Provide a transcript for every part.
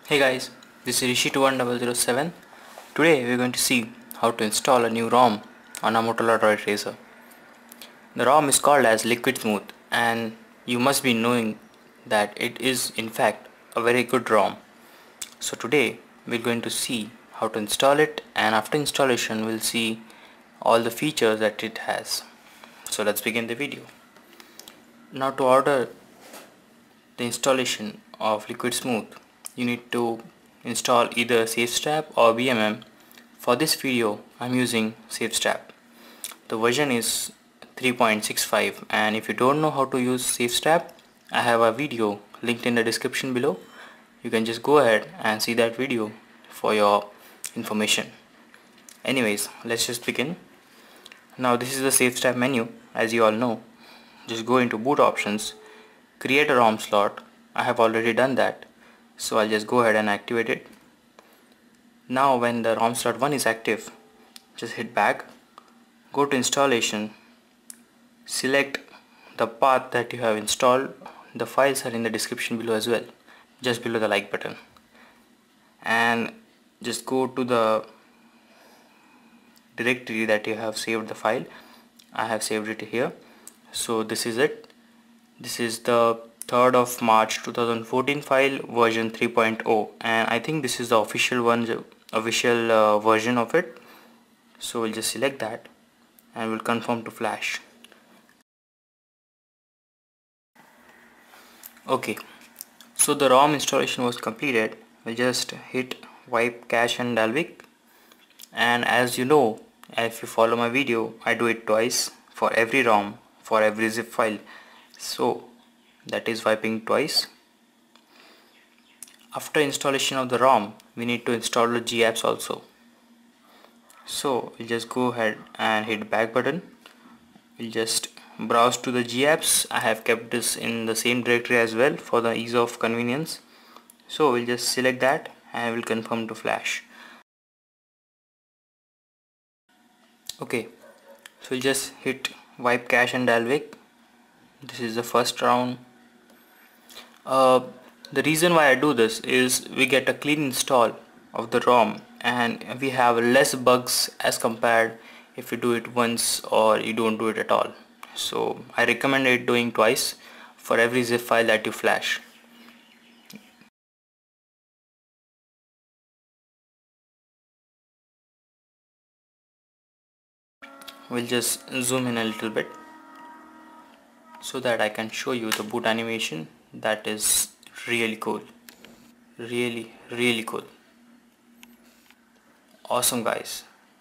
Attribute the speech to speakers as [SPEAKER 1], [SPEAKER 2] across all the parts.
[SPEAKER 1] Hey guys, this is Rishi21007. Today we're going to see how to install a new ROM on a Motorola Droid Razr. The ROM is called as Liquid Smooth, and you must be knowing that it is in fact a very good ROM. So today we're going to see how to install it, and after installation we'll see all the features that it has. So let's begin the video. Now to order the installation of Liquid Smooth, you need to install either SafeStrap or BMM. For this video I'm using SafeStrap. The version is 3.65, and if you don't know how to use SafeStrap, I have a video linked in the description below. You can just go ahead and see that video for your information. Anyways, let's just begin. Now this is the SafeStrap menu, as you all know. Just go into boot options, create a ROM slot. I have already done that, so I'll just go ahead and activate it. Now when the ROM slot 1 is active, just hit back, go to installation, select the path that you have installed. The files are in the description below as well, just below the like button, and just go to the directory that you have saved the file. I have saved it here, so this is it. This is the 3rd of March 2014 file, version 3.0, and I think this is the official version of it. So we'll just select that and we'll confirm to flash. Okay, so the ROM installation was completed. We'll just hit wipe cache and Dalvik, and as you know, if you follow my video, I do it twice for every ROM, for every zip file, so that is wiping twice. After installation of the ROM, we need to install the GApps also. So we'll just go ahead and hit back button. We'll just browse to the GApps. I have kept this in the same directory as well for the ease of convenience. So we'll just select that and we'll confirm to flash. Okay, so we'll just hit wipe cache and Dalvik. This is the first round. The reason why I do this is we get a clean install of the ROM, and we have less bugs as compared if you do it once or you don't do it at all. So I recommend it doing twice for every zip file that you flash. We'll just zoom in a little bit so that I can show you the boot animation. That is really cool. Really cool. Awesome guys.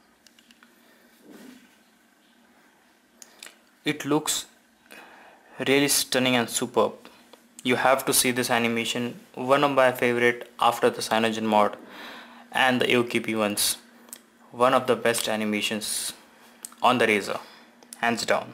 [SPEAKER 1] It looks really stunning and superb. You have to see this animation, one of my favorite after the Cyanogen mod and the AOKP ones. One of the best animations on the Razr, hands down.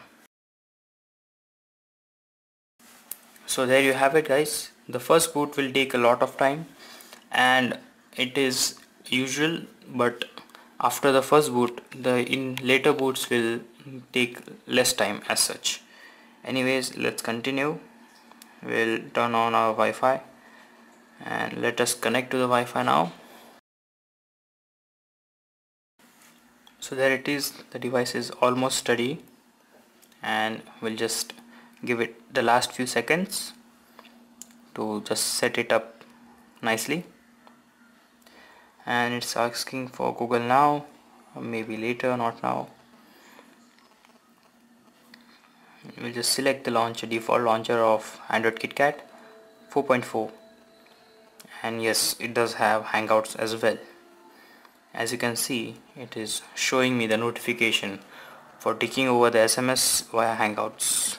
[SPEAKER 1] So there you have it guys. The first boot will take a lot of time, and it is usual, but after the first boot, in later boots will take less time as such. Anyways, let's continue. We'll turn on our Wi-Fi and let us connect to the Wi-Fi now. So there it is, the device is almost ready, and we'll just give it the last few seconds to just set it up nicely. And it's asking for Google now, or maybe later, not now. We'll just select the launcher, default launcher of Android KitKat 4.4, and yes, it does have Hangouts as well. As you can see, it is showing me the notification for taking over the SMS via Hangouts.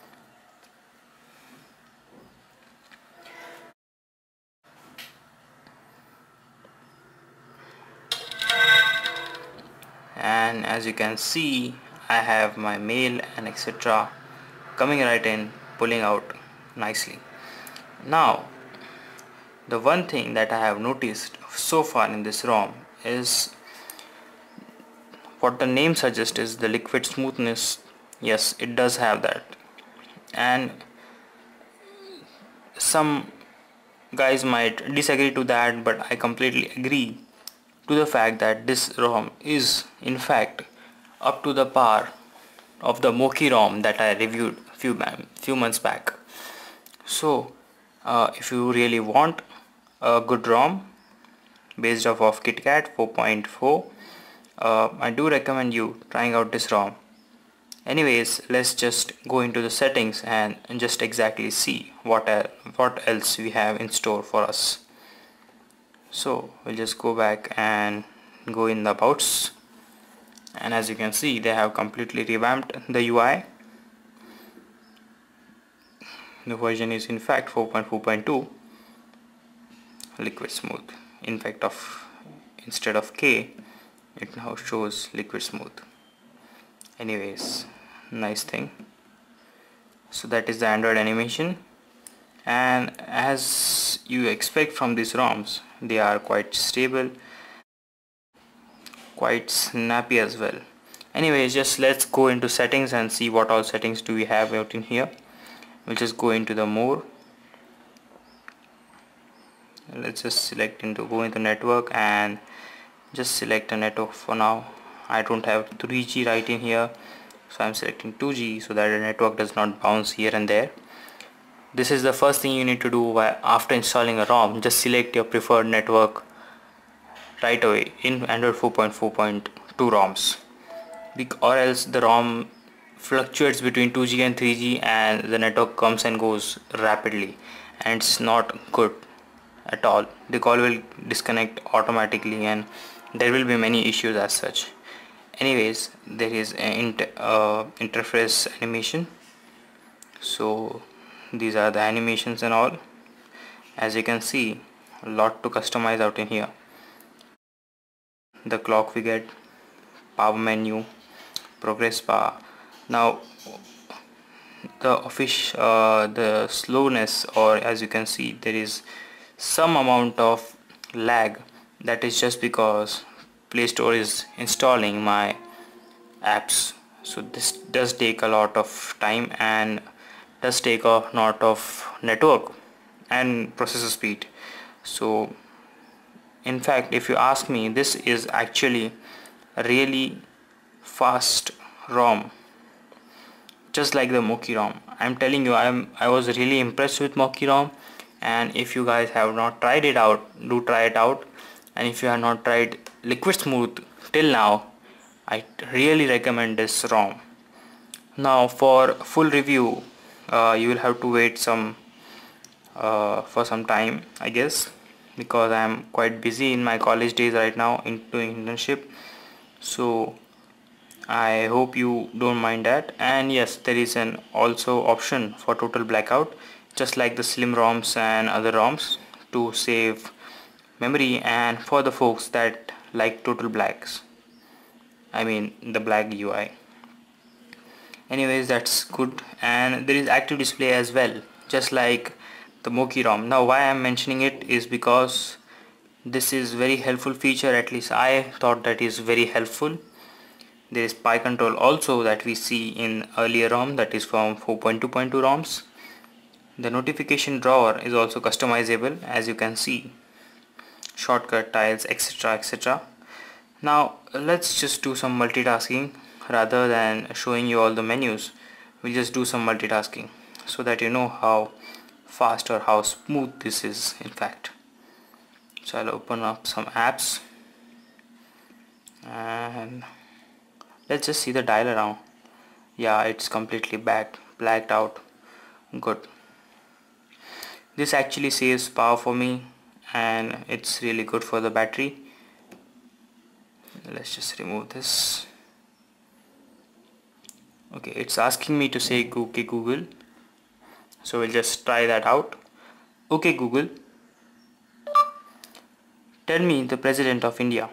[SPEAKER 1] And as you can see, I have my mail and etc. coming right in, pulling out nicely. Now, the one thing that I have noticed so far in this ROM is what the name suggests is the liquid smoothness. Yes, it does have that, and some guys might disagree to that, but I completely agree to the fact that this ROM is in fact up to the par of the Moki ROM that I reviewed few months back. So if you really want a good ROM based off of KitKat 4.4, I do recommend you trying out this ROM. Anyways, let's just go into the settings and just exactly see what else we have in store for us. So we'll just go back and go in the abouts, and as you can see, they have completely revamped the UI. The version is in fact 4.4.2 liquid smooth. In fact, instead of K, it now shows liquid smooth. Anyways, nice thing. So that is the Android animation, and as you expect from these ROMs, they are quite stable, quite snappy as well. Anyways, just let's go into settings and see what all settings do we have out in here. We'll just go into the more. Let's just go into network and just select a network for now. I don't have 3G right in here, so I'm selecting 2G so that the network does not bounce here and there. This is the first thing you need to do after installing a ROM. Just select your preferred network right away in Android 4.4.2 ROMs, or else the ROM fluctuates between 2G and 3G and the network comes and goes rapidly, and it's not good at all. The call will disconnect automatically and there will be many issues as such. Anyways, there is an interface animation. So these are the animations and all. As you can see, a lot to customize out in here. The clock we get, power menu, progress bar. Now the slowness, or as you can see, there is some amount of lag. That is just because Play Store is installing my apps, so this does take a lot of time and does take a lot of network and processor speed. So in fact, if you ask me, this is actually a really fast ROM, just like the Moki ROM. I'm telling you, I was really impressed with Moki ROM, and if you guys have not tried it out, do try it out. And if you have not tried Liquid Smooth till now, I really recommend this ROM. Now for full review, you will have to wait for some time, I guess, because I am quite busy in my college days right now in doing internship. So I hope you don't mind that. And yes, there is an also option for total blackout, just like the slim ROMs and other ROMs, to save memory, and for the folks that like total blacks, I mean the black UI. Anyways, that's good. And there is active display as well, just like the Moki ROM. Now why I'm mentioning it is because this is very helpful feature, at least I thought that is very helpful. There is PI control also that we see in earlier ROM, that is from 4.2.2 ROMs. The notification drawer is also customizable, as you can see, shortcut tiles, etc, etc. Now let's just do some multitasking. Rather than showing you all the menus, we'll just do some multitasking so that you know how fast or how smooth this is in fact. So I'll open up some apps and let's just see the dial around. Yeah, it's completely blacked out. Good. This actually saves power for me and it's really good for the battery. Let's just remove this. Okay, it's asking me to say okay Google, so we'll just try that out. Okay Google, tell me the President of India.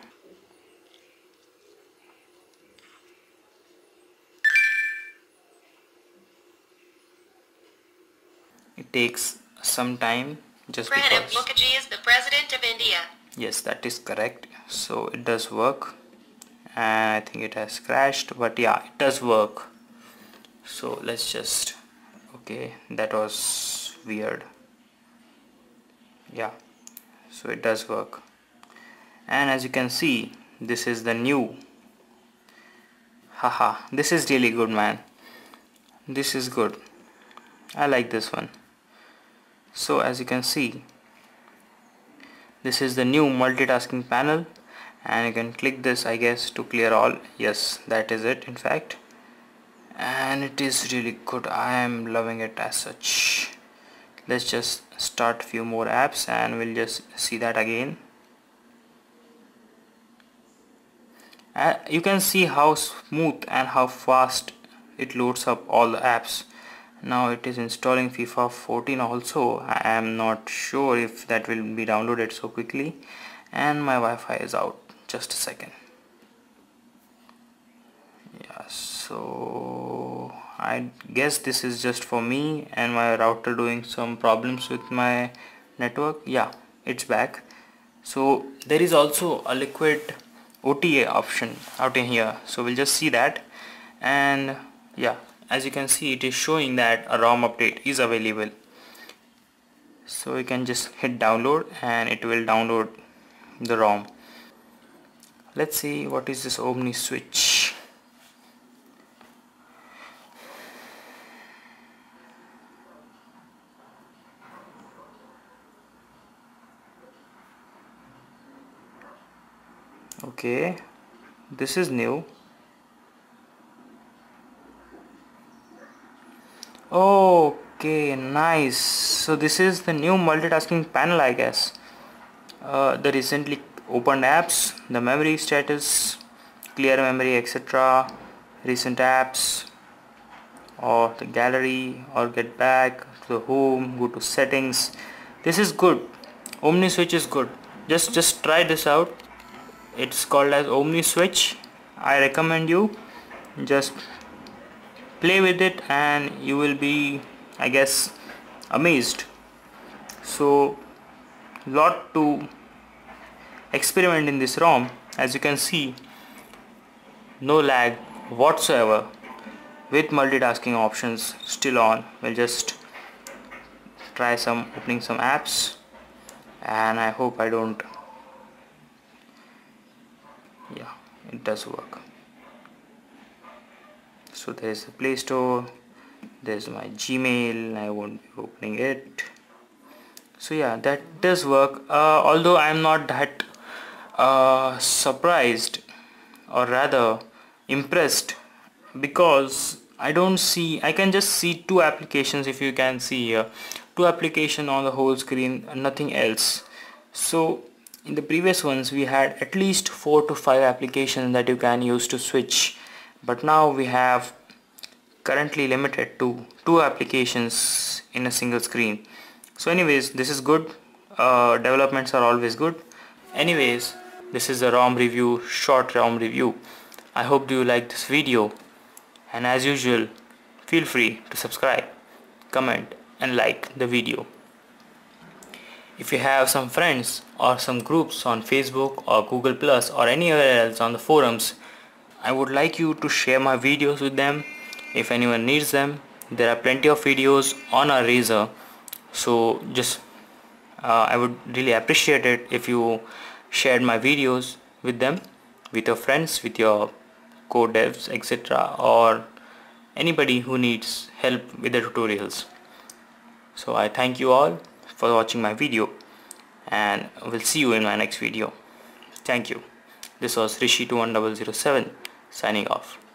[SPEAKER 1] It takes some time just because
[SPEAKER 2] Pranab Mukherjee is the President of India.
[SPEAKER 1] Yes, that is correct. So it does work, and I think it has crashed, but yeah, it does work. So let's just, okay, that was weird. Yeah, so it does work. And as you can see, this is the new. Haha, this is really good, man. This is good. I like this one. So as you can see, this is the new multitasking panel, and you can click this, I guess, to clear all. Yes, that is it in fact, and it is really good. I am loving it as such. Let's just start a few more apps and we'll just see that again. You can see how smooth and how fast it loads up all the apps. Now it is installing FIFA 14 also. I am not sure if that will be downloaded so quickly, and my Wi-Fi is out. Just a second. Yeah, so I guess this is just for me and my router doing some problems with my network. Yeah, it's back. So there is also a liquid OTA option out in here, so we'll just see that. And yeah, as you can see, it is showing that a ROM update is available, so you can just hit download and it will download the ROM. Let's see what is this Omni switch. Okay, this is new. Okay, nice. So this is the new multitasking panel, I guess. The recently opened apps, the memory status, clear memory, etc., recent apps, or the gallery, or get back to the home, go to settings. This is good. Omni switch is good. Just try this out. It's called as Omni switch. I recommend you just play with it and you will be, I guess, amazed. So lot to experiment in this ROM. As you can see, no lag whatsoever with multitasking options still on. We'll just try opening some apps, and I hope I don't. Yeah, it does work. So there is the Play Store, there's my Gmail. I won't be opening it. So yeah, that does work, although I am not that surprised, or rather impressed, because I can just see two applications. If you can see here, two applications on the whole screen, nothing else. So in the previous ones we had at least 4 to 5 applications that you can use to switch, but now we have currently limited to 2 applications in a single screen. So anyways, this is good. Developments are always good. Anyways, this is a ROM review, short ROM review. I hope you like this video, and as usual, feel free to subscribe, comment and like the video. If you have some friends or some groups on Facebook or Google Plus or anywhere else on the forums, I would like you to share my videos with them. If anyone needs them, there are plenty of videos on our Razer, so just I would really appreciate it if you shared my videos with them, with your friends, with your code devs, etc., or anybody who needs help with the tutorials. So I thank you all for watching my video, and we'll see you in my next video. Thank you. This was Rishi 21007 signing off.